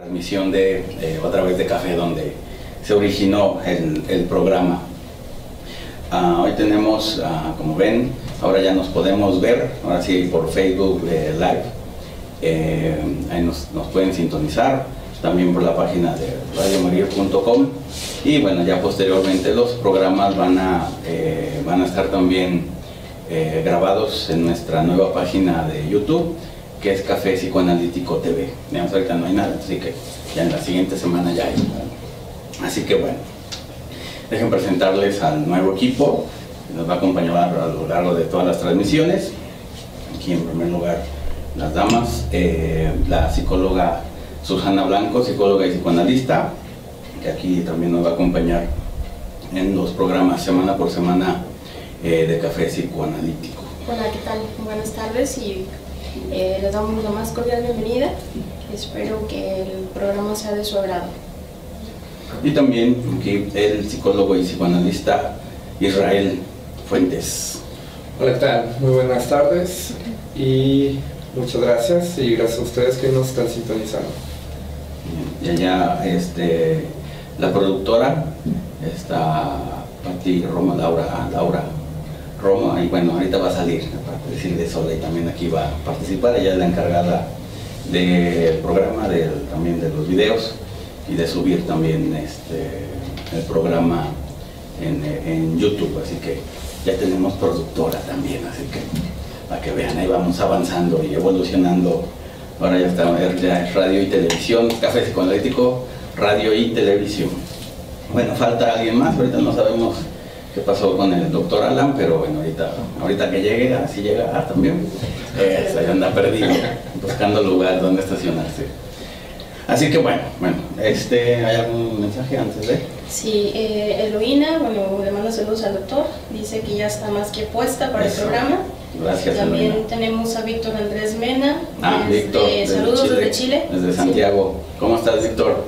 Transmisión de otra vez de Café, donde se originó el programa. Hoy tenemos, como ven, ahora ya nos podemos ver, ahora sí por Facebook Live. Ahí nos pueden sintonizar, también por la página de radiomariel.com. Y bueno, ya posteriormente los programas van a estar también grabados en nuestra nueva página de YouTube, que es Café Psicoanalítico TV. Digamos, ahorita no hay nada, así que ya en la siguiente semana ya hay. Así que bueno, dejen presentarles al nuevo equipo que nos va a acompañar a lo largo de todas las transmisiones. Aquí en primer lugar las damas, la psicóloga Susana Blanco, psicóloga y psicoanalista, que aquí también nos va a acompañar en los programas semana por semana de Café Psicoanalítico. Hola, ¿qué tal? Buenas tardes y les damos la más cordial bienvenida. Espero que el programa sea de su agrado. Y también aquí el psicólogo y psicoanalista Israel Fuentes. Hola, ¿qué tal? Muy buenas tardes y muchas gracias, y gracias a ustedes que nos están sintonizando. Y allá la productora está Pati Roma, Laura Roma, y bueno, ahorita va a salir, aparte de decirle sola, y también aquí va a participar. Ella es la encargada del programa, también de los videos, y de subir también el programa en YouTube, así que ya tenemos productora también, así que para que vean, ahí vamos avanzando y evolucionando. Ahora ya es radio y televisión, Café Psicoanalítico, radio y televisión. Bueno, falta alguien más, ahorita no sabemos qué pasó con el doctor Alan, pero bueno, ahorita que llegue, así llega también, se anda perdido, buscando lugar donde estacionarse. Así que bueno, ¿hay algún mensaje antes de? Sí, Eloína, bueno, le manda saludos al doctor, dice que ya está más que puesta para Eso. el programa. Gracias, También Eloína. tenemos a Víctor Andrés Mena, Víctor, saludos desde Chile. Desde Santiago. Sí. ¿Cómo estás, Víctor?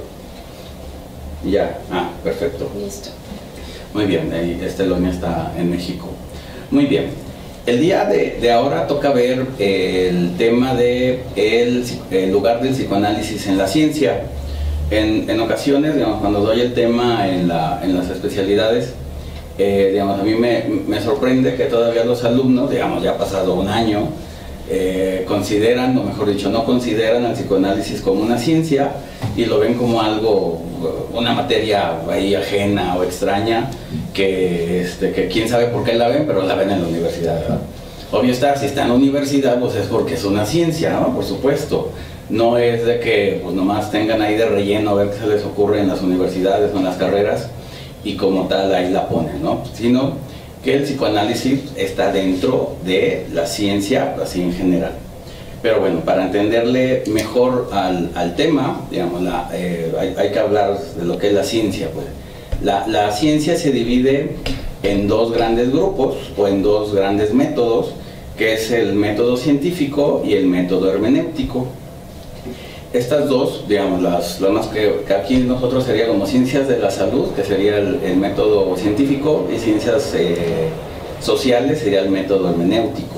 Ya, perfecto. Listo. Muy bien, Eloína está en México. Muy bien. El día de ahora toca ver el tema de el lugar del psicoanálisis en la ciencia. En ocasiones, digamos, cuando doy el tema en las especialidades, digamos, a mí me sorprende que todavía los alumnos, digamos, ya ha pasado un año, consideran, o mejor dicho, no consideran al psicoanálisis como una ciencia y lo ven como algo, una materia ahí ajena o extraña, que quién sabe por qué la ven, pero la ven en la universidad, ¿verdad? Obvio está, si está en la universidad, pues es porque es una ciencia, ¿no? Por supuesto. No es de que pues nomás tengan ahí de relleno a ver qué se les ocurre en las universidades o en las carreras y como tal ahí la ponen, ¿no? Sino que el psicoanálisis está dentro de la ciencia, así en general. Pero bueno, para entenderle mejor al tema, digamos, hay que hablar de lo que es la ciencia, pues. La ciencia se divide en dos grandes grupos o en dos grandes métodos, que es el método científico y el método hermenéutico. Estas dos, digamos, las más que aquí nosotros sería como ciencias de la salud, que sería el método científico, y ciencias sociales sería el método hermenéutico.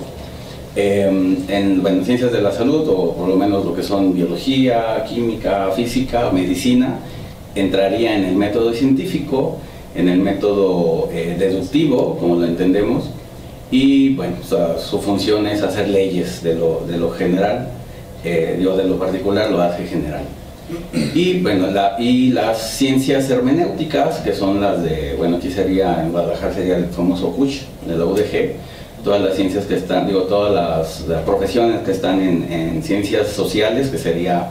En ciencias de la salud, o por lo menos lo que son biología, química, física, medicina, entraría en el método científico, en el método deductivo, como lo entendemos, y bueno, su función es hacer leyes de lo general, de lo particular lo hace general. Y bueno, y las ciencias hermenéuticas, que son las de, bueno, aquí sería, en Guadalajara sería el famoso CUCH, de la UDG, todas las ciencias que están, todas las profesiones que están en ciencias sociales, que sería,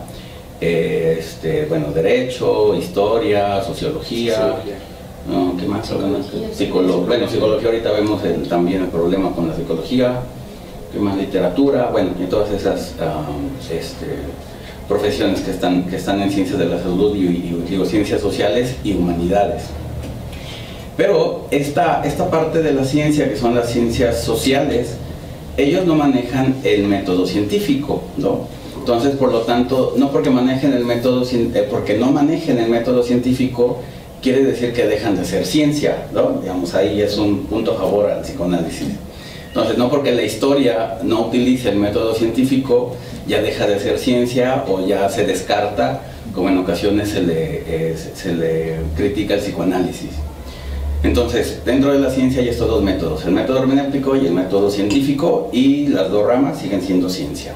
derecho, historia, sociología. No, ¿qué más? Psicología, ahorita vemos también el problema con la psicología. ¿Qué más? Literatura, bueno, y todas esas profesiones que están en ciencias de la salud y ciencias sociales y humanidades. Pero esta parte de la ciencia, que son las ciencias sociales, ellos no manejan el método científico, ¿no? Entonces, por lo tanto, no porque manejen porque no manejen el método científico, quiere decir que dejan de ser ciencia, ¿no? Digamos, ahí es un punto a favor al psicoanálisis. Entonces, no porque la historia no utilice el método científico, ya deja de ser ciencia o ya se descarta como en ocasiones se le critica el psicoanálisis. Entonces, dentro de la ciencia hay estos dos métodos, el método hermenéutico y el método científico, y las dos ramas siguen siendo ciencia.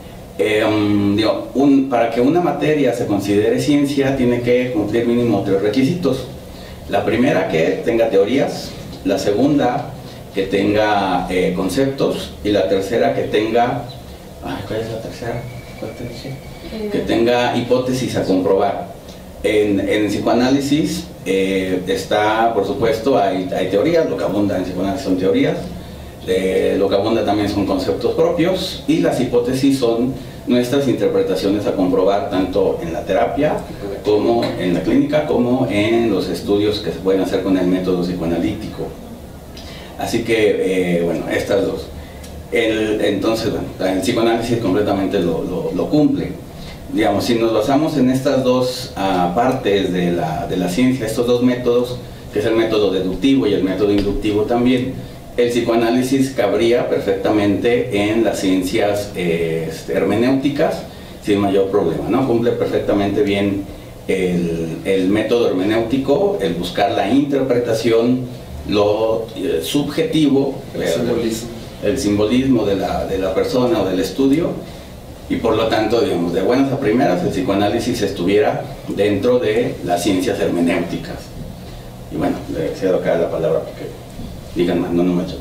Para que una materia se considere ciencia tiene que cumplir mínimo 3 requisitos. La primera, que tenga teorías; la segunda, que tenga conceptos; y la tercera, que tenga... ¿cuál es la tercera? ¿Cuál te dije? Que tenga hipótesis a comprobar. En psicoanálisis está, por supuesto, hay teorías. Lo que abunda en psicoanálisis son teorías, lo que abunda también son conceptos propios, y las hipótesis son nuestras interpretaciones a comprobar tanto en la terapia como en la clínica, como en los estudios que se pueden hacer con el método psicoanalítico. Así que, bueno, estas dos. Entonces, bueno, el psicoanálisis completamente lo cumple. Digamos, si nos basamos en estas dos partes de la ciencia, estos dos métodos, que es el método deductivo y el método inductivo también, el psicoanálisis cabría perfectamente en las ciencias hermenéuticas sin mayor problema, ¿no? Cumple perfectamente bien el método hermenéutico, el buscar la interpretación, lo subjetivo, el simbolismo de la persona o del estudio, y por lo tanto, digamos, de buenas a primeras el psicoanálisis estuviera dentro de las ciencias hermenéuticas. Y bueno, le cedo acá la palabra porque digan más, no me echo.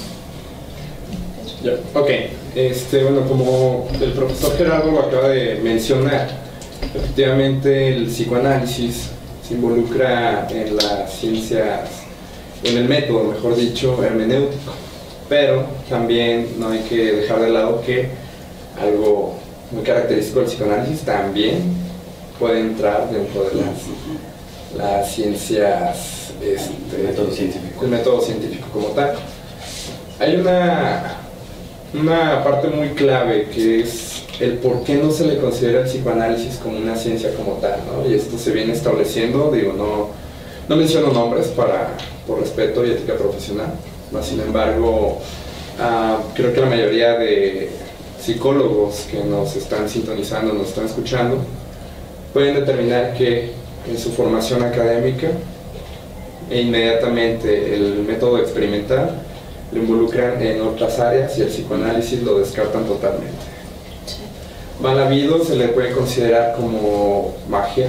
Ok, bueno, como el profesor Gerardo lo acaba de mencionar, efectivamente el psicoanálisis se involucra en las ciencias, en el método, mejor dicho, hermenéutico, pero también no hay que dejar de lado que algo muy característico del psicoanálisis también puede entrar dentro de las ciencias, el método científico. El método científico como tal. Hay una parte muy clave, que es el por qué no se le considera el psicoanálisis como una ciencia como tal, ¿no? Y esto se viene estableciendo, digo, no menciono nombres por respeto y ética profesional, mas sin embargo creo que la mayoría de psicólogos que nos están sintonizando, nos están escuchando, pueden determinar que en su formación académica inmediatamente el método experimental lo involucran en otras áreas y el psicoanálisis lo descartan totalmente. Mal habido se le puede considerar como magia,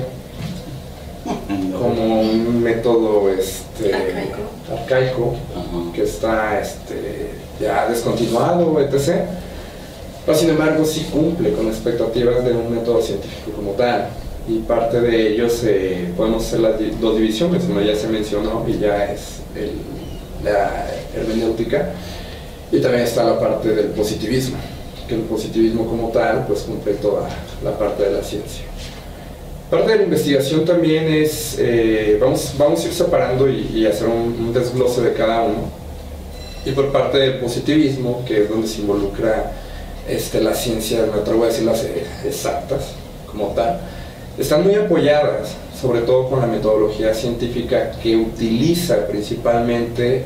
como un método arcaico, que está ya descontinuado, etc. Pero sin embargo sí cumple con expectativas de un método científico como tal, y parte de ellos podemos hacer las dos divisiones, como ya se mencionó, y ya es la hermenéutica, y también está la parte del positivismo, que el positivismo como tal pues cumple toda la parte de la ciencia. Parte de la investigación también es, vamos a ir separando y hacer un desglose de cada uno, y por parte del positivismo, que es donde se involucra las ciencias, me atrevo a decir las exactas como tal, están muy apoyadas, sobre todo con la metodología científica que utiliza principalmente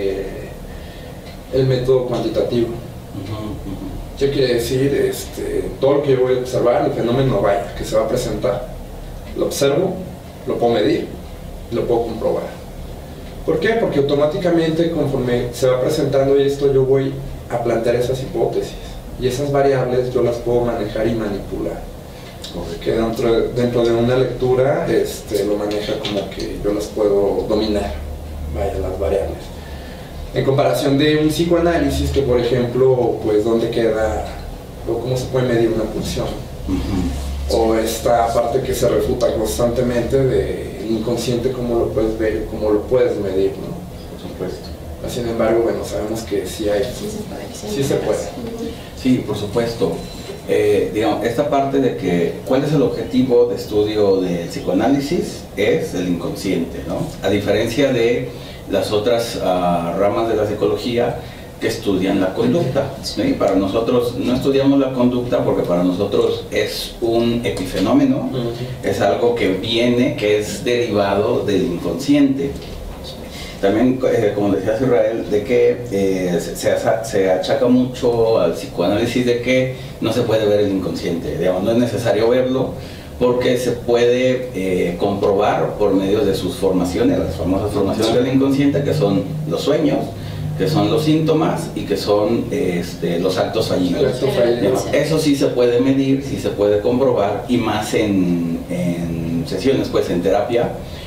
el método cuantitativo. ¿Qué quiere decir? Todo lo que yo voy a observar, el fenómeno que se va a presentar, lo observo, lo puedo medir, lo puedo comprobar. ¿Por qué? Porque automáticamente, conforme se va presentando esto, yo voy a plantear esas hipótesis, y esas variables yo las puedo manejar y manipular. Que dentro de una lectura lo maneja como que yo las puedo dominar, las variables. En comparación de un psicoanálisis que, por ejemplo, pues dónde queda o cómo se puede medir una pulsión, o esta parte que se refuta constantemente del inconsciente, cómo lo puedes ver, cómo lo puedes medir, ¿no? Por supuesto. Sin embargo, bueno, sabemos que sí hay, sí se puede. Sí, por supuesto. Digamos, esta parte de que cuál es el objetivo de estudio del psicoanálisis es el inconsciente, ¿no? A diferencia de las otras ramas de la psicología que estudian la conducta, ¿sí? Para nosotros no estudiamos la conducta porque para nosotros es un epifenómeno, es algo que viene, que es derivado del inconsciente. También, como decía Israel, de que se achaca mucho al psicoanálisis de que no se puede ver el inconsciente. Digamos, no es necesario verlo porque se puede comprobar por medio de sus formaciones, las famosas formaciones del inconsciente, que son los sueños, que son los síntomas y que son los actos fallidos. Eso sí se puede medir, sí se puede comprobar, y más en sesiones, pues en terapia,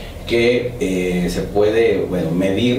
que se puede medir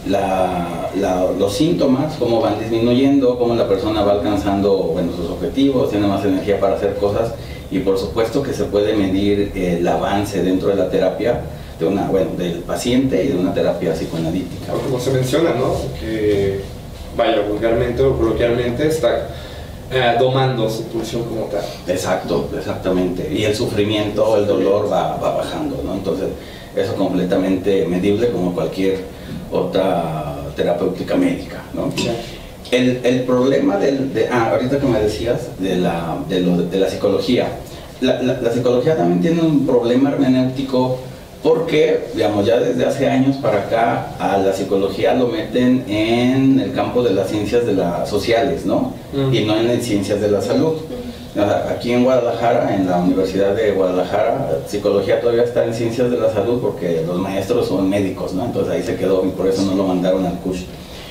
los síntomas, cómo van disminuyendo, cómo la persona va alcanzando sus objetivos, tiene más energía para hacer cosas, y por supuesto que se puede medir el avance dentro de la terapia del paciente y de una terapia psicoanalítica. Como se menciona, ¿no? Que, vulgarmente o coloquialmente está domando su pulsión como tal. Exacto, exactamente. Y el sufrimiento, el dolor va bajando, ¿no? Entonces, eso completamente medible como cualquier otra terapéutica médica, ¿no? Sí. El problema ahorita que me decías de la psicología. La psicología también tiene un problema hermenéutico, porque, digamos, ya desde hace años para acá a la psicología lo meten en el campo de las ciencias sociales, ¿no? Y no en las ciencias de la salud. Aquí en Guadalajara, en la Universidad de Guadalajara, psicología todavía está en ciencias de la salud porque los maestros son médicos, ¿no? Entonces ahí se quedó y por eso no lo mandaron al CUSH.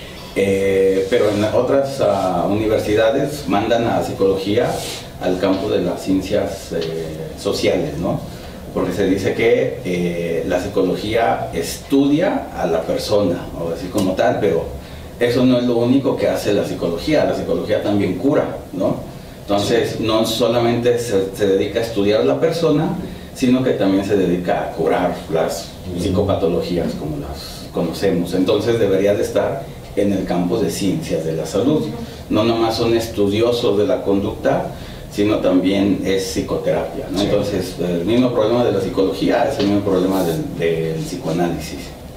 Pero en otras universidades mandan a psicología al campo de las ciencias sociales, ¿no? Porque se dice que la psicología estudia a la persona, o así como tal, pero eso no es lo único que hace la psicología también cura, ¿no? Entonces, no solamente se dedica a estudiar a la persona, sino que también se dedica a curar las psicopatologías como las conocemos. Entonces, debería de estar en el campo de ciencias de la salud. No nomás son estudiosos de la conducta, sino también es psicoterapia, ¿no? Sí. Entonces, el mismo problema de la psicología es el mismo problema del psicoanálisis.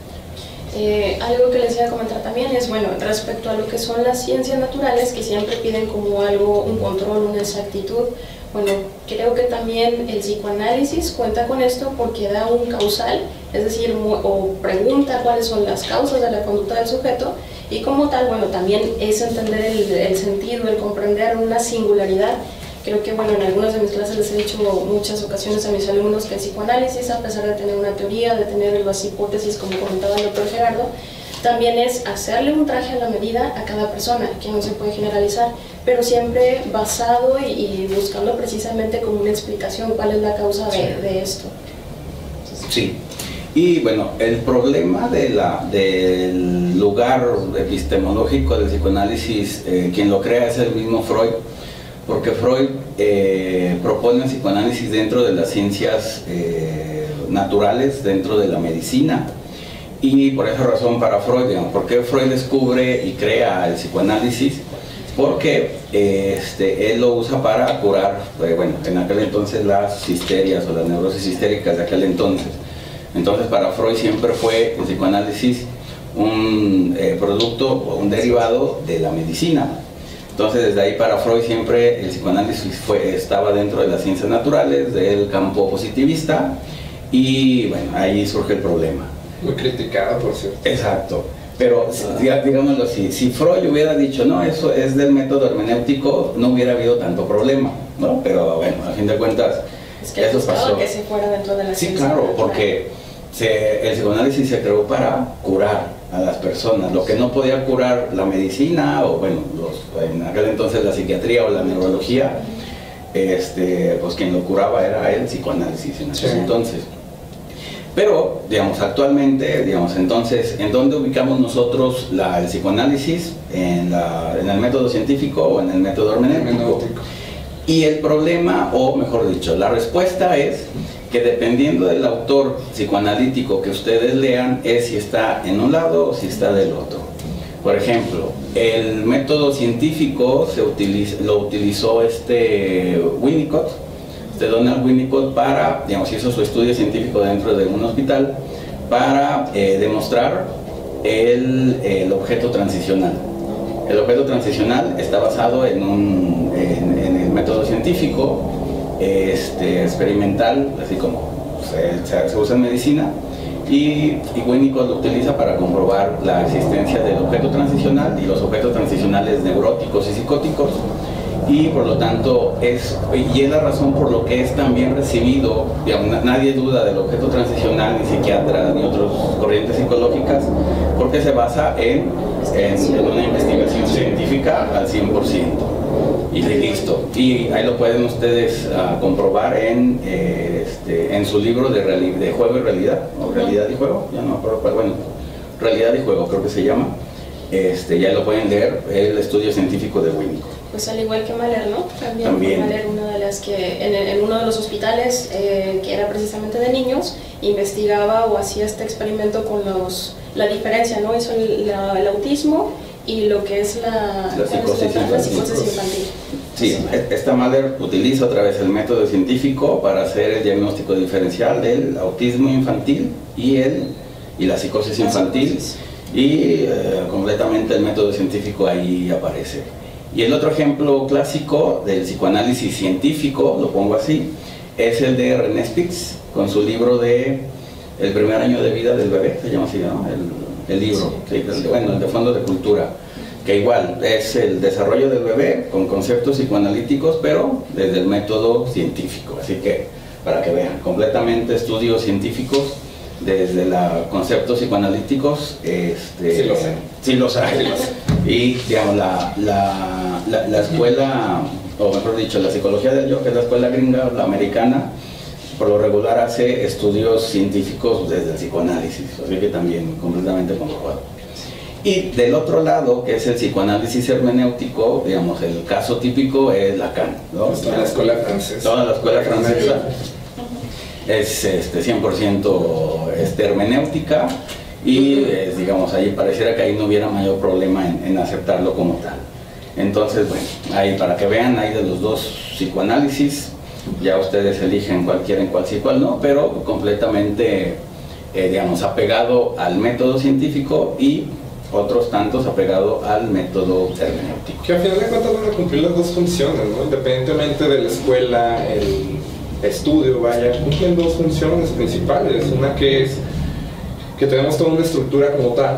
Algo que les iba a comentar también es, respecto a lo que son las ciencias naturales, que siempre piden como algo, un control, una exactitud. Creo que también el psicoanálisis cuenta con esto porque da un causal, es decir, o pregunta cuáles son las causas de la conducta del sujeto, y como tal, también es entender el sentido, el comprender una singularidad. Creo que, en algunas de mis clases les he dicho muchas ocasiones a mis alumnos que el psicoanálisis, a pesar de tener una teoría, de tener las hipótesis, como comentaba el doctor Gerardo, también es hacerle un traje a la medida a cada persona, que no se puede generalizar, pero siempre basado y buscando precisamente como una explicación cuál es la causa de esto. Sí. Y el problema del lugar epistemológico del psicoanálisis, quien lo crea es el mismo Freud, porque Freud propone el psicoanálisis dentro de las ciencias naturales, dentro de la medicina, y por esa razón para Freud, ¿por qué Freud descubre y crea el psicoanálisis? Porque él lo usa para curar, en aquel entonces las histerias o las neurosis histéricas de aquel entonces. Entonces para Freud siempre fue el psicoanálisis un producto o un derivado de la medicina. Entonces, desde ahí para Freud siempre el psicoanálisis estaba dentro de las ciencias naturales, del campo positivista, y ahí surge el problema. Muy criticado, por cierto. Exacto. Pero, digámoslo así, si Freud hubiera dicho, no, eso es del método hermenéutico, no hubiera habido tanto problema, ¿no? Pero a fin de cuentas, es que eso pasó. Que se fuera dentro de la ciencia. Sí, claro, porque el psicoanálisis se creó para curar a las personas, lo que no podía curar la medicina o en aquel entonces la psiquiatría o la neurología, pues quien lo curaba era el psicoanálisis en aquel entonces. Pero, actualmente, entonces, ¿en dónde ubicamos nosotros el psicoanálisis? ¿En el método científico o en el método hermenéutico? Y el problema, o mejor dicho, la respuesta es que dependiendo del autor psicoanalítico que ustedes lean, es si está en un lado o si está del otro. Por ejemplo, el método científico lo utilizó Winnicott, Donald Winnicott, para, hizo su estudio científico dentro de un hospital para demostrar el objeto transicional. El objeto transicional está basado en el método científico experimental, así como se usa en medicina, y Winnicott lo utiliza para comprobar la existencia del objeto transicional y los objetos transicionales neuróticos y psicóticos, y por lo tanto es la razón por lo que es también recibido, digamos, nadie duda del objeto transicional, ni psiquiatras ni otras corrientes psicológicas, porque se basa en una investigación científica al 100%. Y listo. Y ahí lo pueden ustedes comprobar en su libro de Juego y Realidad, o Realidad y Juego, ya no me acuerdo cuál, bueno, Realidad y Juego creo que se llama. Ya lo pueden leer, el estudio científico de Winnicott. Pues al igual que Mahler, ¿no? También. Mahler, una de las que en uno de los hospitales, que era precisamente de niños, investigaba o hacía este experimento con la diferencia, ¿no? Hizo el autismo y lo que es la psicosis infantil. Sí, esta Mahler utiliza otra vez el método científico para hacer el diagnóstico diferencial del autismo infantil y la psicosis infantil, y completamente el método científico ahí aparece. Y el otro ejemplo clásico del psicoanálisis científico, lo pongo así, es el de René Spitz, con su libro de El primer año de vida del bebé, se llama así, ¿no? El libro, sí, el de Fondo de Cultura, que igual es el desarrollo del bebé con conceptos psicoanalíticos, pero desde el método científico. Así que, para que vean, completamente estudios científicos desde los conceptos psicoanalíticos. Sí lo sé. Y digamos, la escuela, o mejor dicho, la psicología del yo, que es la escuela gringa, la americana, por lo regular hace estudios científicos desde el psicoanálisis, así que también completamente comprobado. Y del otro lado, que es el psicoanálisis hermenéutico, digamos, el caso típico es Lacan, ¿no? Toda la escuela francesa. Toda la escuela francesa es 100% hermenéutica, y digamos, ahí pareciera que ahí no hubiera mayor problema en aceptarlo como tal. Entonces, bueno, ahí para que vean, hay de los dos psicoanálisis, ya ustedes eligen cuál quieren, cuál sí, cuál no, pero completamente, digamos, apegado al método científico, y otros tantos apegado al método hermenéutico. Que al final de cuentas van a cumplir las dos funciones, ¿no? Independientemente de la escuela, el estudio, vaya, cumplen dos funciones principales. Una que es que tenemos toda una estructura como tal,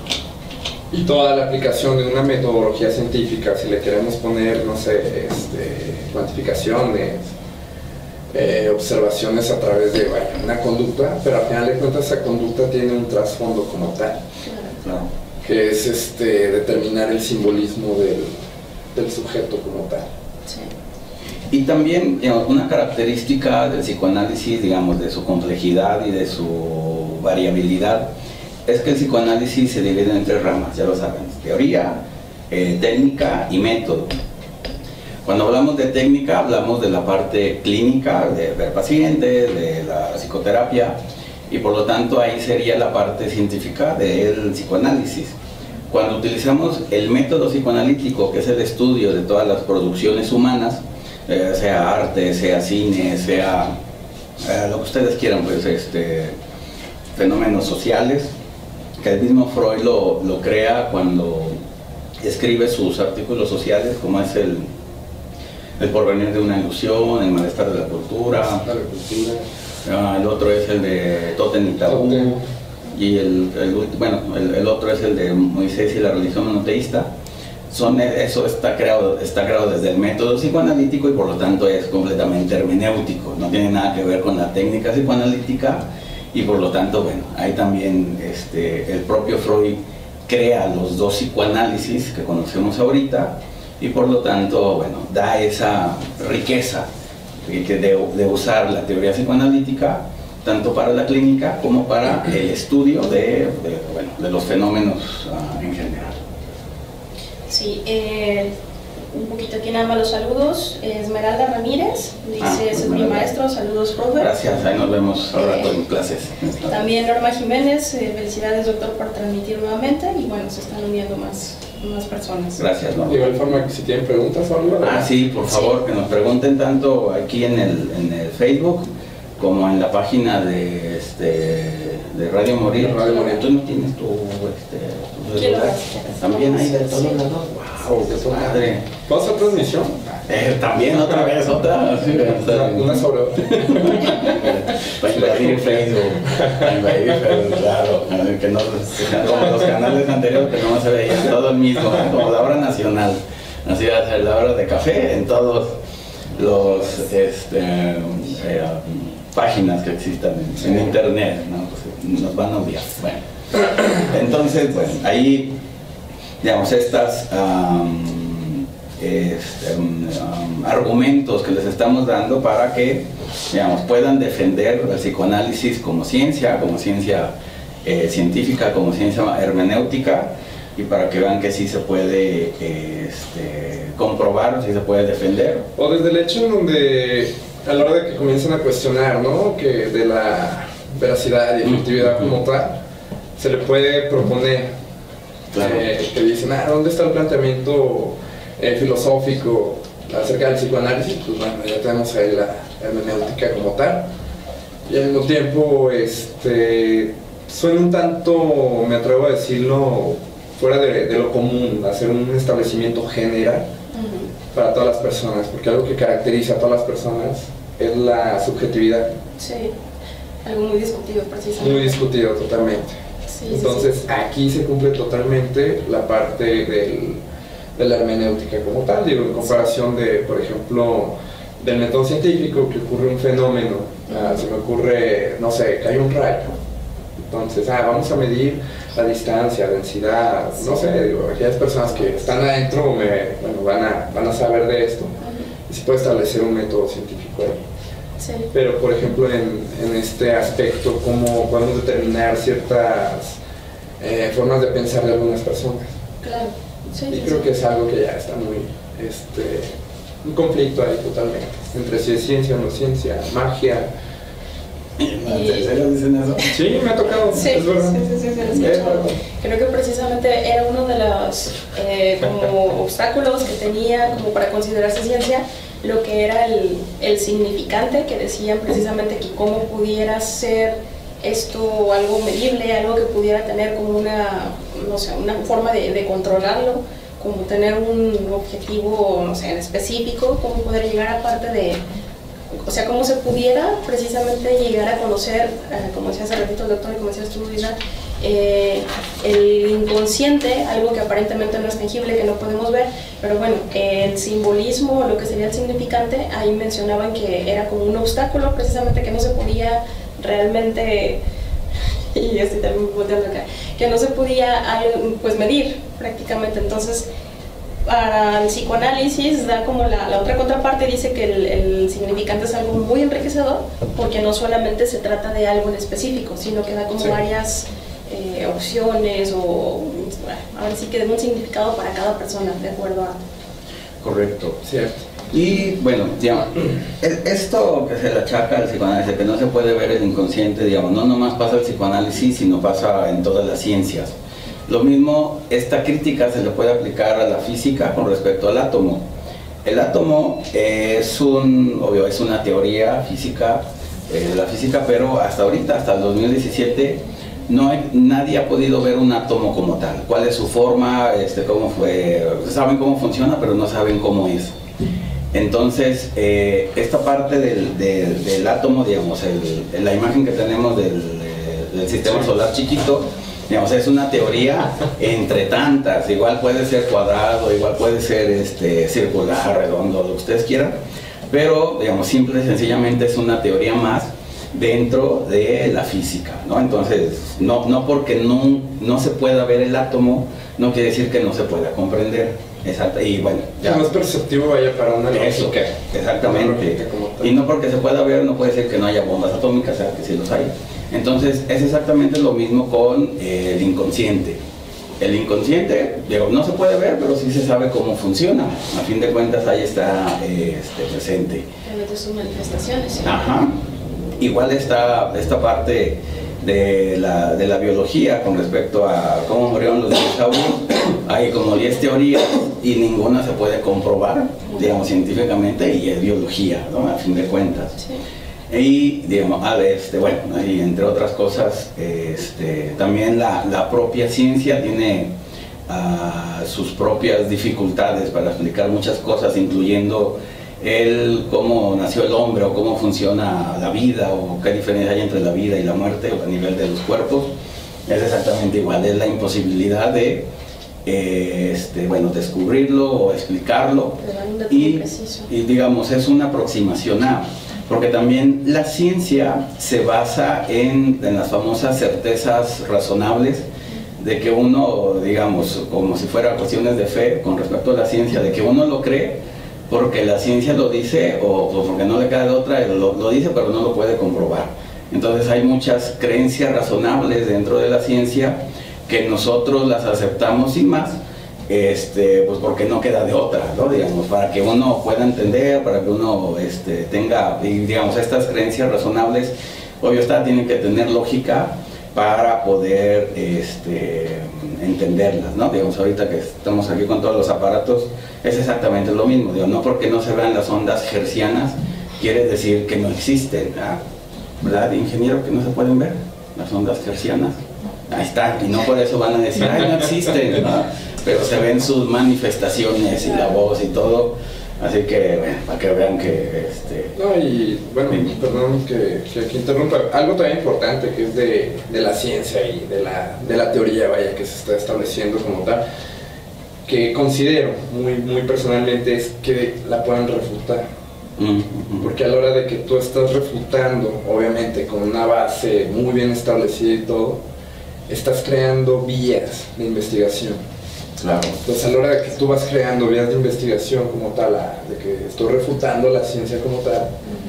y toda la aplicación de una metodología científica, si le queremos poner, no sé, cuantificaciones, observaciones a través de una conducta, pero al final de cuentas esa conducta tiene un trasfondo como tal, Claro. que es determinar el simbolismo del sujeto como tal. Sí. Y también, digamos, una característica del psicoanálisis, digamos, de su complejidad y de su variabilidad, es que el psicoanálisis se divide en tres ramas, ya lo saben: teoría, técnica y método. Cuando hablamos de técnica, hablamos de la parte clínica, de ver pacientes, de la psicoterapia, y por lo tanto ahí sería la parte científica del psicoanálisis. Cuando utilizamos el método psicoanalítico, que es el estudio de todas las producciones humanas, sea arte, sea cine, sea lo que ustedes quieran, pues fenómenos sociales, que el mismo Freud lo crea cuando escribe sus artículos sociales, como es el porvenir de una ilusión, el malestar de la cultura, el otro es el de Totem y Tabú, y el otro es el de Moisés y la religión monoteísta. Eso está creado desde el método psicoanalítico, y por lo tanto es completamente hermenéutico, no tiene nada que ver con la técnica psicoanalítica, y por lo tanto, bueno, ahí también el propio Freud crea los dos psicoanálisis que conocemos ahorita, y por lo tanto, bueno, da esa riqueza de usar la teoría psicoanalítica tanto para la clínica como para el estudio de los fenómenos en general. Sí, un poquito aquí nada más los saludos. Esmeralda Ramírez dice: ese es mi maestro, saludos, profe. Gracias, ahí nos vemos al rato en clases. También Norma Jiménez, felicidades, doctor, por transmitir nuevamente, y bueno, se están uniendo más personas. Gracias, Norma. De igual forma, que si tienen preguntas o algo. Sí, por favor, que nos pregunten tanto aquí en el Facebook como en la página de Radio Morir. Tú no tienes tu celular. También hay de todos lados. Wow, qué padre. ¿Vas a transmisión? También otra vez, otra. Una sobre otra. Para invadir Facebook, claro, que no, como los canales anteriores que no se veían todo el mismo, como la hora nacional, así va a ser la hora de café en todos los páginas que existan en internet, ¿no? Pues nos van a odiar. Bueno, entonces, bueno, ahí, digamos, estas argumentos que les estamos dando para que, digamos, puedan defender el psicoanálisis como ciencia científica, como ciencia hermenéutica, y para que vean que sí se puede comprobar, sí se puede defender. O desde el hecho en donde, a la hora de que comienzan a cuestionar, ¿no?, que de la veracidad y efectividad como tal, se le puede proponer, claro, que dicen, ¿dónde está el planteamiento filosófico acerca del psicoanálisis? Pues bueno, ya tenemos ahí la hermenéutica como tal, y al mismo tiempo suena un tanto, me atrevo a decirlo, fuera de lo común, hacer un establecimiento general para todas las personas, porque algo que caracteriza a todas las personas es la subjetividad. Sí, algo muy discutido precisamente. Muy discutido totalmente. Sí, entonces aquí se cumple totalmente la parte de la hermenéutica como tal, digo, en comparación de, por ejemplo, del método científico, que ocurre un fenómeno, se me ocurre, no sé, cae un rayo, entonces, vamos a medir la distancia, densidad, no sé, digo, aquellas personas que están adentro van a saber de esto, y se puede establecer un método científico ahí. Sí. Pero, por ejemplo, en este aspecto, ¿cómo podemos determinar ciertas formas de pensar de algunas personas? Claro. Sí, y creo que es algo que ya está muy, un conflicto ahí totalmente, entre si es ciencia o no ciencia, magia. ¿En serio dicen eso? Sí, me ha tocado, sí, es verdad. Sí, creo que precisamente era uno de los como obstáculos que tenía como para considerarse ciencia, lo que era el significante, que decían precisamente que cómo pudiera ser esto algo medible, algo que pudiera tener como una, no sé, una forma de controlarlo, como tener un objetivo, no sé, en específico, cómo poder llegar a parte de, o sea, cómo se pudiera precisamente llegar a conocer, como decía hace ratito el doctor y como decías tú, Luisa, el inconsciente, algo que aparentemente no es tangible, que no podemos ver, pero bueno, el simbolismo, lo que sería el significante, ahí mencionaban que era como un obstáculo precisamente que no se podía realmente, y yo estoy también volteando acá, que no se podía pues medir prácticamente. Entonces para el psicoanálisis da como la otra contraparte, dice que el significante es algo muy enriquecedor porque no solamente se trata de algo en específico, sino que da como varias opciones o ahora sí que da un significado para cada persona de acuerdo a... Correcto. Cierto. Y bueno, digamos, esto que se le achaca al psicoanálisis, que no se puede ver el inconsciente, digamos, no nomás pasa el psicoanálisis, sino pasa en todas las ciencias. Lo mismo, esta crítica se le puede aplicar a la física con respecto al átomo. El átomo es una teoría física de la física, pero hasta ahorita, hasta el 2017, nadie ha podido ver un átomo como tal. ¿Cuál es su forma? ¿Cómo fue? Saben cómo funciona, pero no saben cómo es. Entonces, esta parte del átomo, digamos, la imagen que tenemos del sistema solar chiquito, digamos, es una teoría entre tantas. Igual puede ser cuadrado, igual puede ser circular, redondo, lo que ustedes quieran, pero, digamos, simple y sencillamente es una teoría más dentro de la física, ¿no? Entonces, no porque no se pueda ver el átomo, no quiere decir que no se pueda comprender. Exacto, y bueno, ya. No es perceptivo, vaya, para una lógica. Exactamente. Y no porque se pueda ver, no puede ser que no haya bombas atómicas, o sea, que sí los hay. Entonces, es exactamente lo mismo con el inconsciente. El inconsciente, digo, no se puede ver, pero sí se sabe cómo funciona. A fin de cuentas, ahí está presente. De sus manifestaciones. ¿Sí? Ajá. Igual está esta parte de la biología con respecto a cómo murieron los dinosaurios. Hay como 10 teorías y ninguna se puede comprobar, digamos, científicamente, y es biología, ¿no? A fin de cuentas. Sí. Y, digamos, bueno, y entre otras cosas, también la propia ciencia tiene sus propias dificultades para explicar muchas cosas, incluyendo cómo nació el hombre o cómo funciona la vida o qué diferencia hay entre la vida y la muerte a nivel de los cuerpos. Es exactamente igual, es la imposibilidad de descubrirlo o explicarlo, y digamos es una aproximación porque también la ciencia se basa en las famosas certezas razonables, de que uno, digamos, como si fuera cuestiones de fe con respecto a la ciencia, de que uno lo cree porque la ciencia lo dice o porque no le queda de otra, lo dice pero no lo puede comprobar. Entonces hay muchas creencias razonables dentro de la ciencia que nosotros las aceptamos sin más, pues porque no queda de otra, ¿no? Digamos, para que uno pueda entender, para que uno tenga, digamos, estas creencias razonables, obvio está, tienen que tener lógica para poder entenderlas, ¿no? Digamos, ahorita que estamos aquí con todos los aparatos, es exactamente lo mismo, digo, no porque no se vean las ondas hertzianas, quiere decir que no existen, ¿verdad, ingeniero, que no se pueden ver las ondas hertzianas? Ahí está, y no por eso van a decir, ay, no existen, ¿no? Pero se ven sus manifestaciones y la voz y todo, así que, bueno, para que vean que... No, y bueno, perdón que aquí interrumpa, algo también importante que es de la ciencia y de la teoría, vaya, que se está estableciendo como tal, que considero muy personalmente, es que la puedan refutar. Porque a la hora de que tú estás refutando, obviamente con una base muy bien establecida y todo, estás creando vías de investigación. Claro. Entonces a la hora de que tú vas creando vías de investigación como tal, de que estoy refutando la ciencia como tal,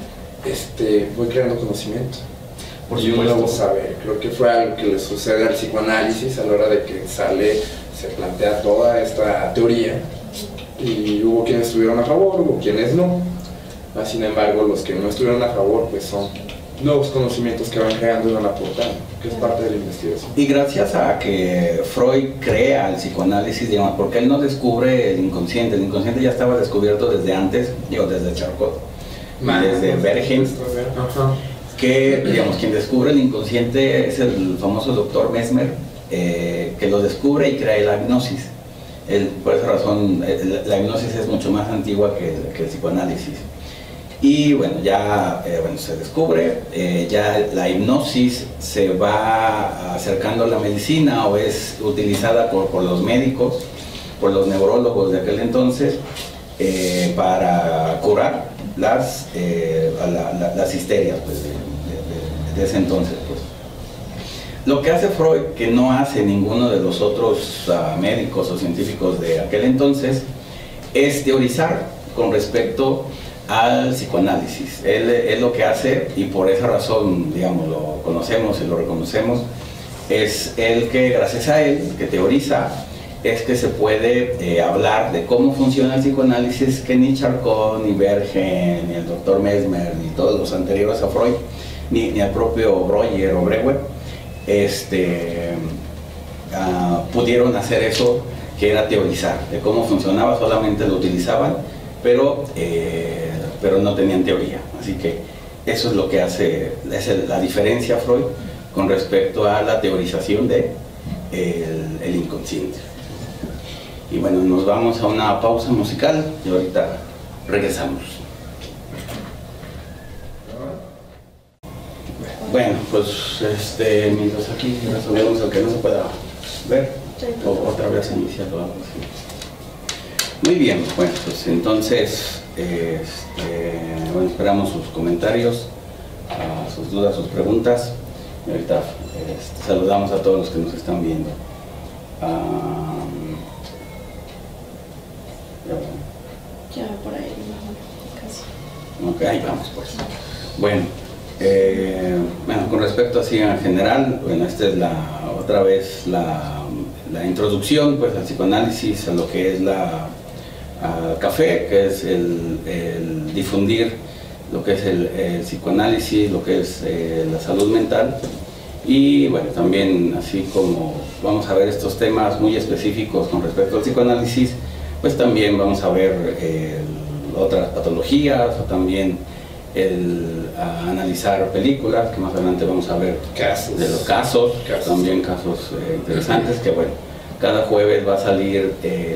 voy creando conocimiento. Y un nuevo saber. Creo que fue algo que le sucede al psicoanálisis a la hora de que se plantea toda esta teoría, y hubo quienes estuvieron a favor, hubo quienes no. Sin embargo, los que no estuvieron a favor, pues son nuevos conocimientos que van creando y van aportando, que es parte de la investigación. Y gracias a que Freud crea el psicoanálisis, digamos, porque él no descubre el inconsciente ya estaba descubierto desde antes, desde Charcot, desde Bergheim, que, digamos, quien descubre el inconsciente es el famoso doctor Mesmer, que lo descubre y crea la hipnosis. Por esa razón, la hipnosis es mucho más antigua que el psicoanálisis. Y bueno, ya se descubre, ya la hipnosis se va acercando a la medicina, o es utilizada por los médicos, por los neurólogos de aquel entonces, para curar las histerias, pues, de ese entonces, pues. Lo que hace Freud, que no hace ninguno de los otros médicos o científicos de aquel entonces, es teorizar con respecto al psicoanálisis. Él lo que hace, y por esa razón, digamos, lo conocemos y lo reconocemos, es el que, gracias a él, que teoriza, es que se puede hablar de cómo funciona el psicoanálisis, que ni Charcot, ni Bergheim, ni el doctor Mesmer, ni todos los anteriores a Freud, ni el propio Breuer o Breuer, pudieron hacer eso, que era teorizar de cómo funcionaba. Solamente lo utilizaban, pero no tenían teoría. Así que eso es lo que hace, es la diferencia Freud con respecto a la teorización de el inconsciente. Y bueno, nos vamos a una pausa musical y ahorita regresamos. Bueno, pues mientras aquí resolvemos el que no se pueda ver, o otra vez iniciar o algo así. Muy bien, bueno, pues entonces esperamos sus comentarios, sus dudas, sus preguntas. Y ahorita saludamos a todos los que nos están viendo. Ya por ahí, casi. Ok, ahí vamos pues. Bueno, con respecto así en general, bueno, esta es otra vez la introducción pues al psicoanálisis, a lo que es al café, que es el difundir lo que es el psicoanálisis, lo que es la salud mental. Y bueno, también así como vamos a ver estos temas muy específicos con respecto al psicoanálisis, pues también vamos a ver otras patologías, o también analizar películas, que más adelante vamos a ver casos. de los casos. También casos interesantes, que bueno, Cada jueves va a salir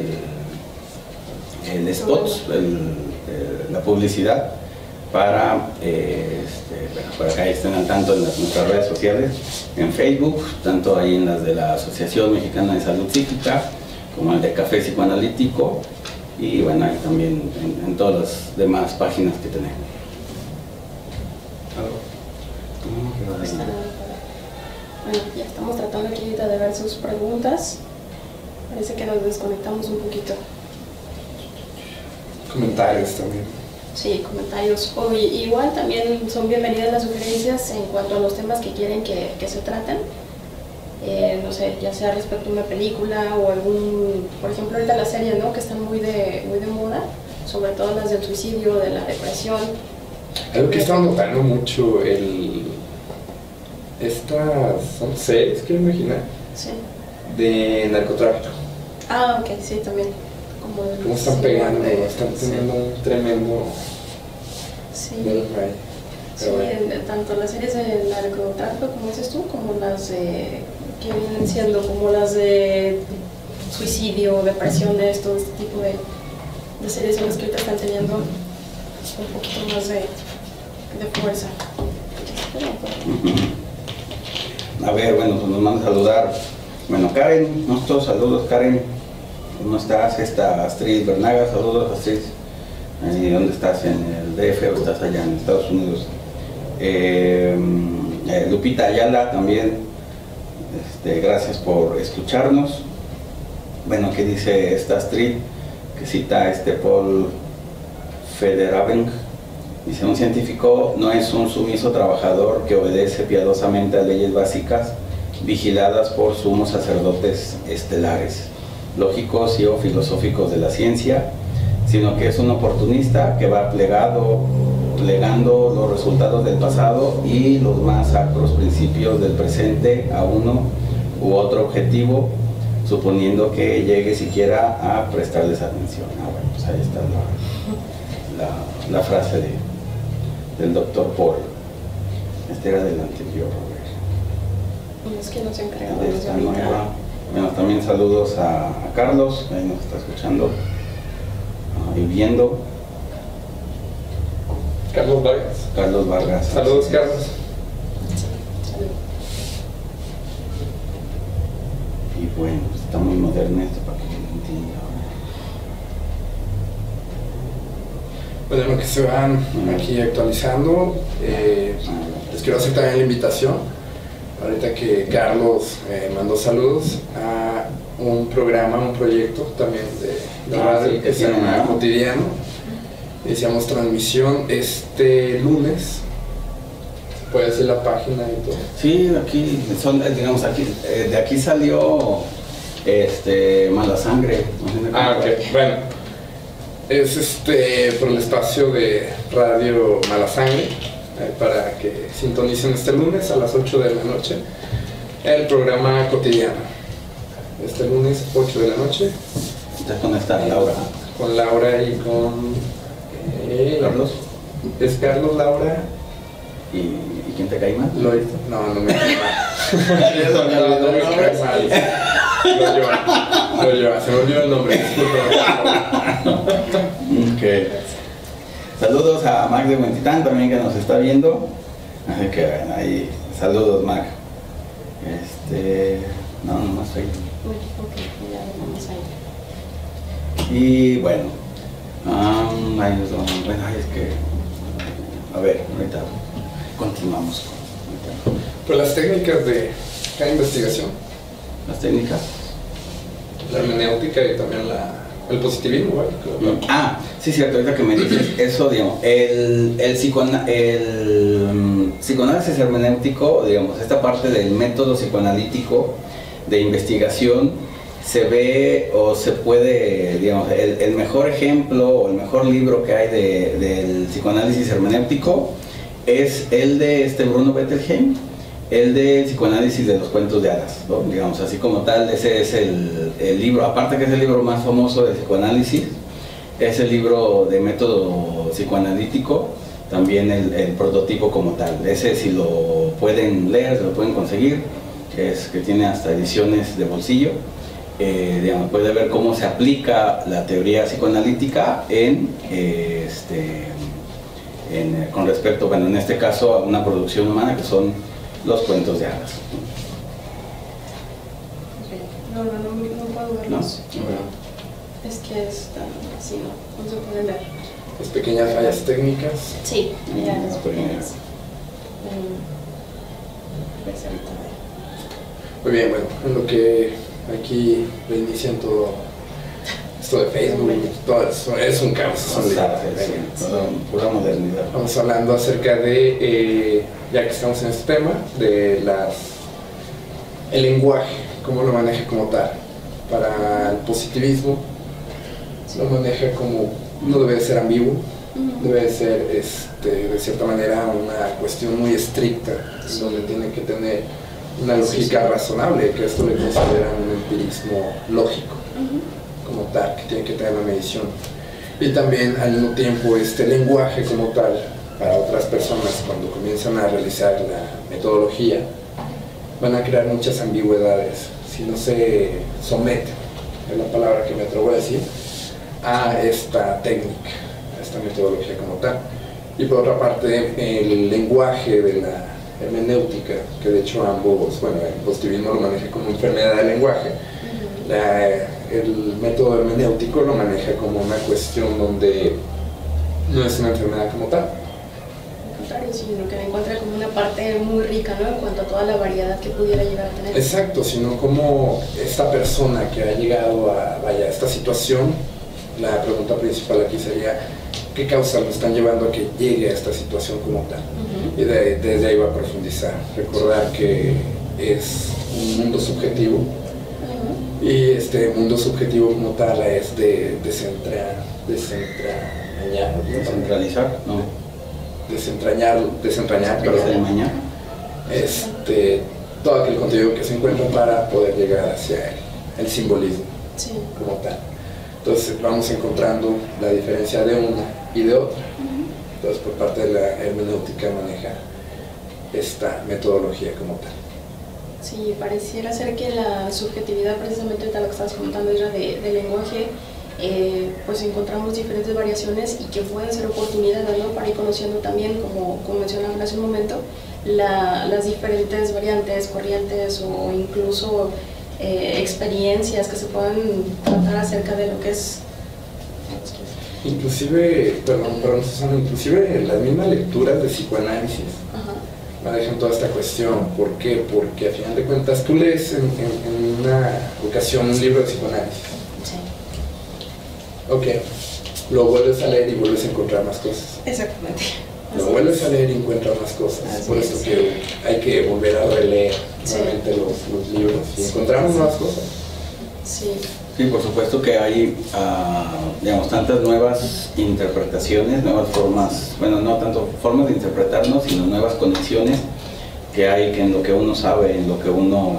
el spot, la publicidad, para que estén al tanto en nuestras redes sociales, en Facebook, tanto ahí en las de la Asociación Mexicana de Salud Psíquica, como el de Café Psicoanalítico, y bueno, ahí también en todas las demás páginas que tenemos. Bueno, ya estamos tratando aquí ahorita de ver sus preguntas. Parece que nos desconectamos un poquito. Comentarios también. Sí, comentarios. Igual también son bienvenidas las sugerencias en cuanto a los temas que quieren que se traten. No sé, ya sea respecto a una película o algún, por ejemplo ahorita las series, ¿no?, que están muy de moda, sobre todo las del suicidio, de la depresión. Algo que he estado notando mucho, estas son series, quiero imaginar, Sí. de narcotráfico. Ah, ok, sí, también. Cómo están pegando, están teniendo un tremendo... Sí. Pero bueno. Tanto las series de narcotráfico, como dices tú, como las que vienen siendo como las de suicidio, depresiones, todo este tipo de series son las que ahorita están teniendo un poquito más de fuerza. A ver, bueno, pues nos van a saludar. Bueno, Karen, nuestros saludos, Karen. ¿Cómo estás? Astrid Bernaga, saludos, Astrid. ¿Dónde estás? ¿En el DF o estás allá en Estados Unidos? Lupita Ayala también, gracias por escucharnos. Bueno, ¿qué dice esta Astrid? Que cita Paul Federabend. Dice: un científico no es un sumiso trabajador que obedece piadosamente a leyes básicas vigiladas por sumos sacerdotes estelares, lógicos y o filosóficos de la ciencia, sino que es un oportunista que va plegando los resultados del pasado y los más sacros principios del presente a uno u otro objetivo, suponiendo que llegue siquiera a prestarles atención. Bueno, pues ahí está la frase del doctor Paul. Este era del anterior, Robert. Es que nos encargamos de esta nueva. Bueno, también saludos a Carlos, ahí nos está escuchando y viendo. Carlos Vargas. Carlos Vargas. Saludos, Carlos. Y bueno, pues está muy moderno esto para que lo entienda. Bueno, en lo que se van aquí actualizando, les quiero hacer también la invitación, ahorita que Carlos mandó saludos, a un programa, un proyecto también de radio, sí, que se llama ¿no? Cotidiano. Iniciamos transmisión este lunes. Puede ser la página y todo. Sí, aquí son, digamos, de aquí salió Mala Sangre. Ah, ok, bueno. Es por el espacio de Radio Mala Sangre, para que sintonicen este lunes a las 8 de la noche el programa Cotidiano. Este lunes 8 de la noche. ¿Estás con esta Laura? Con Laura y con Carlos. Es Carlos, Laura. ¿Y quién te cae mal? Lloyd. No, no me cae mal. No me cae mal. Lo lleva, se me olvidó el nombre. Okay. Saludos a Mac de Huentitán también, que nos está viendo. Así que bueno, ahí, saludos, Mac. No, nomás ahí. Y bueno, es que, a ver, ahorita continuamos. Pues las técnicas de cada investigación. Las técnicas. La hermenéutica y también el positivismo, ¿vale? Sí, cierto, ahorita que me dices eso, digamos, el psicoanálisis hermenéutico, digamos, esta parte del método psicoanalítico de investigación, se ve o se puede, digamos, el mejor ejemplo o el mejor libro que hay del psicoanálisis hermenéutico es el de Bruno Bettelheim, el de psicoanálisis de los cuentos de hadas, ¿no? Digamos, así como tal, ese es el libro, aparte que es el libro más famoso de psicoanálisis, es el libro de método psicoanalítico, también el prototipo como tal. Ese, si lo pueden leer, se lo pueden conseguir, que tiene hasta ediciones de bolsillo, digamos, puede ver cómo se aplica la teoría psicoanalítica con respecto, bueno, en este caso a una producción humana que son los cuentos de hadas. No puedo verlos. ¿No? Es que es así, no se pueden ver. Las pequeñas fallas técnicas. Sí, ya las pequeñas. Muy bien, bueno, en lo que aquí reinician todo esto de Facebook, todo eso, es un caos. Pura modernidad. Vamos hablando acerca de, ya que estamos en este tema, de el lenguaje, cómo lo maneja como tal. Para el positivismo, lo maneja como, no debe ser ambiguo, debe ser de cierta manera una cuestión muy estricta, donde tiene que tener una lógica razonable, que esto le consideran un empirismo lógico, como tal, que tiene que tener una medición. Y también al mismo tiempo este lenguaje como tal, para otras personas cuando comienzan a realizar la metodología, van a crear muchas ambigüedades si no se somete, es la palabra que me atrevo a decir, a esta técnica, a esta metodología como tal. Y por otra parte, el lenguaje de la hermenéutica, que de hecho ambos, bueno, el positivismo lo maneja como enfermedad del lenguaje, el método hermenéutico lo maneja como una cuestión donde no es una enfermedad como tal. Sino que encuentra como una parte muy rica, ¿no? En cuanto a toda la variedad que pudiera llegar a tener. Exacto, sino como esta persona que ha llegado a esta situación, la pregunta principal aquí sería ¿qué causas lo están llevando a que llegue a esta situación como tal? Y desde ahí va a profundizar, recordar que es un mundo subjetivo, y este mundo subjetivo como tal es de desentrañar, desentralizar, no. Desentrañar, perdón, todo aquel contenido que se encuentra para poder llegar hacia el simbolismo como tal. Entonces vamos encontrando la diferencia de una y de otra. Entonces por parte de la hermenéutica maneja esta metodología como tal. Sí, pareciera ser que la subjetividad, precisamente tal lo que estabas comentando, era del lenguaje. Pues encontramos diferentes variaciones y que pueden ser oportunidades, ¿no? Para ir conociendo también, como mencionaban hace un momento, las diferentes variantes, corrientes o incluso experiencias que se puedan tratar acerca de lo que es. Inclusive, perdón Susana, inclusive las mismas lecturas de psicoanálisis manejan toda esta cuestión. ¿Por qué? Porque a final de cuentas tú lees en una ocasión un libro de psicoanálisis. Ok, lo vuelves a leer y vuelves a encontrar más cosas. Exactamente. Lo vuelves a leer y encuentras más cosas. Por esto que hay que volver a releer nuevamente los libros y encontramos más cosas. Sí, por supuesto que hay, digamos, tantas nuevas interpretaciones, nuevas formas, bueno, no tanto formas de interpretarnos, sino nuevas conexiones que hay en lo que uno sabe, en lo que uno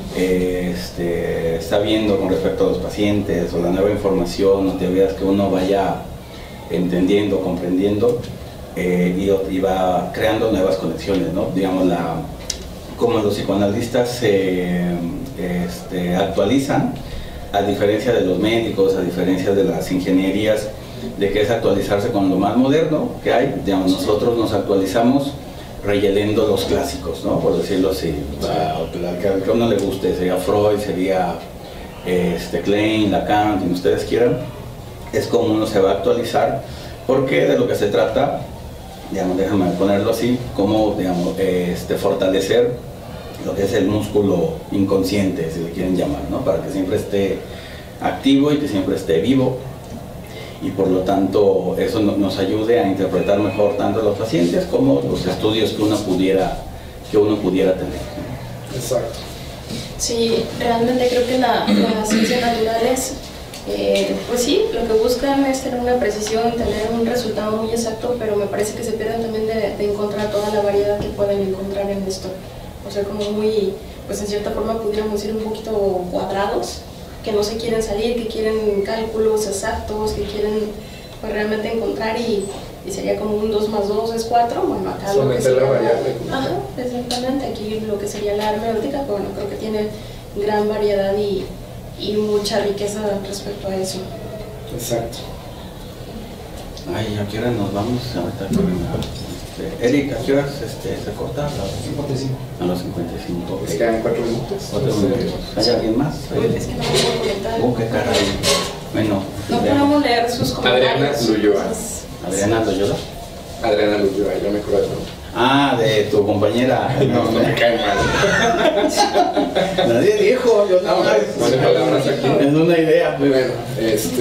está viendo con respecto a los pacientes, o la nueva información o teorías que uno vaya entendiendo, comprendiendo, y va creando nuevas conexiones, ¿no? Digamos, como los psicoanalistas se actualizan, a diferencia de los médicos, a diferencia de las ingenierías, de que es actualizarse con lo más moderno que hay. Digamos, nosotros nos actualizamos rellenando los clásicos, ¿no? Por decirlo así. Que a uno le guste, sería Freud, sería Klein, Lacan, quien ustedes quieran. Es como uno se va a actualizar, porque de lo que se trata, digamos, déjame ponerlo así, como, digamos, fortalecer lo que es el músculo inconsciente, si le quieren llamar, ¿no? Para que siempre esté activo y que siempre esté vivo, y por lo tanto eso nos ayude a interpretar mejor tanto a los pacientes como los estudios que uno pudiera tener. Exacto. Sí, realmente creo que las ciencias naturales, pues sí, lo que buscan es tener una precisión, tener un resultado muy exacto, pero me parece que se pierden también de encontrar toda la variedad que pueden encontrar en esto. O sea, como muy, pues en cierta forma pudiéramos ir un poquito cuadrados, que no se quieren salir, que quieren cálculos exactos, que quieren pues realmente encontrar, y sería como un 2 más 2 es 4, bueno, acá lo que sería la variable. Ajá, exactamente, aquí lo que sería la hermenéutica, bueno, creo que tiene gran variedad y y mucha riqueza respecto a eso. Exacto. Ay, ¿a qué hora nos vamos? Ahorita Eric, ¿a qué horas se corta? A las 55. A los 55. Pues quedan 4 minutos. 4 minutos. ¿Hay alguien más? Es que no puedo comentar. Qué caray. Bueno. No podemos leer sus comentarios. Adriana Lulloa. Adriana Loyola. Adriana Lulloa, yo me acuerdo de todo. Ah, de tu compañera. No, no me cae mal. Nadie dijo, yo No, no palabras aquí. Es una idea. Bueno, ¿Es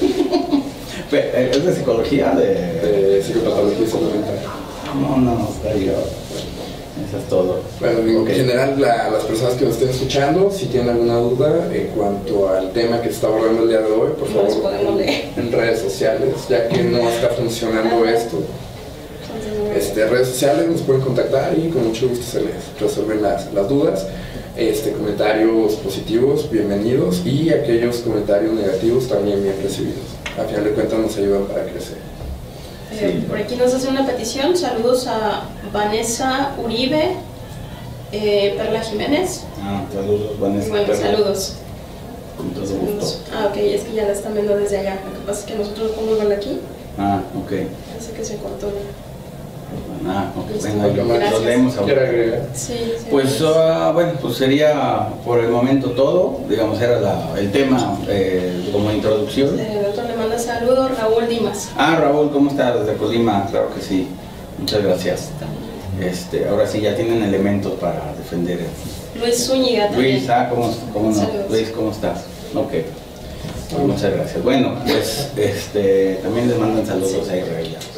de psicología? de psicopatología suplementaria. No, está bien. Eso es todo. Bueno, en Ok. general, las personas que nos estén escuchando, si tienen alguna duda en cuanto al tema que se está abordando el día de hoy, por No los favor, podemos leer. en redes sociales, ya que no está funcionando esto. Redes sociales nos pueden contactar y con mucho gusto se les resuelven las dudas. Comentarios positivos, bienvenidos, y aquellos comentarios negativos también bien recibidos. A final de cuentas nos ayudan para crecer. Sí. Por aquí nos hace una petición. Saludos a Vanessa Uribe, Perla Jiménez. Saludos, Vanessa. Bueno, Perla. saludos. Con todo gusto. Ok, es que ya la están viendo desde allá. Lo que pasa es que nosotros podemos verla aquí. Ok. Parece que se cortó. Ok. Listo. Venga, lo Gracias. leemos ¿Quiere ahora. agregar? Sí, sí. Pues bueno, pues sería por el momento todo. Digamos, era el tema como introducción. El otro le manda saludos, Raúl Dimas. Raúl, ¿cómo estás? Desde Colima, claro que sí. Muchas gracias. Ahora sí ya tienen elementos para defender. Luis Zúñiga también. Luis, ¿cómo no? Saludos. Luis, ¿cómo estás? Ok. Pues muchas gracias. Bueno, pues también les mandan saludos a Israel.